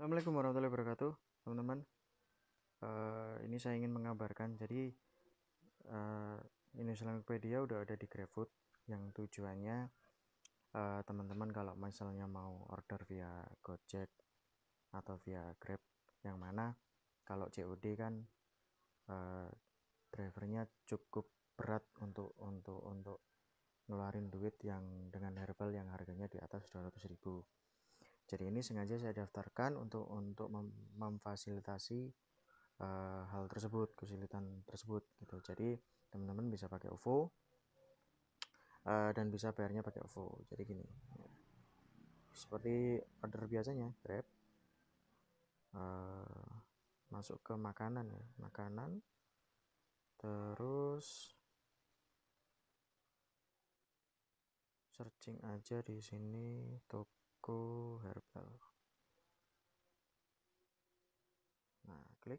Assalamualaikum warahmatullahi wabarakatuh, teman-teman. Ini saya ingin mengabarkan, jadi uh, Indonesia Wikipedia udah ada di GrabFood, yang tujuannya teman-teman kalau misalnya mau order via Gojek atau via Grab, yang mana kalau COD kan uh, drivernya cukup berat untuk ngeluarin duit yang dengan herbal yang harganya di atas 200.000. Jadi ini sengaja saya daftarkan untuk memfasilitasi hal tersebut, kesulitan tersebut gitu. Jadi teman-teman bisa pakai OVO dan bisa bayarnya pakai OVO. Jadi gini, seperti order biasanya Grab, uh, masuk ke makanan ya, makanan, terus searching aja di sini toko herbal. Nah, klik.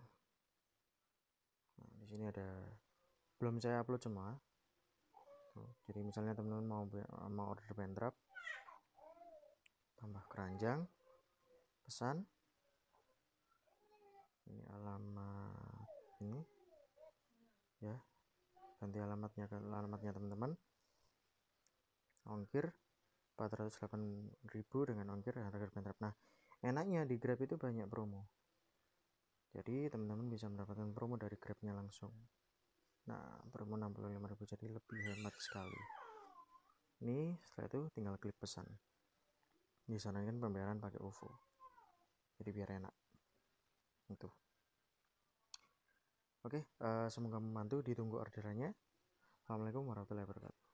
Nah, di sini ada, belum saya upload semua. Tuh, jadi misalnya teman-teman mau order pentrap, tambah keranjang, pesan, ini alamat ini ya, ganti alamatnya teman-teman, ongkir 408.000 dengan ongkir harga pentrap. Nah, enaknya di Grab itu banyak promo, jadi teman-teman bisa mendapatkan promo dari Grabnya langsung. Nah, promo 65.000, jadi lebih hemat sekali. Ini setelah itu tinggal klik pesan, disarankan pembayaran pakai OVO, jadi biar enak itu. Oke, semoga membantu, ditunggu orderannya. Assalamualaikum warahmatullahi wabarakatuh.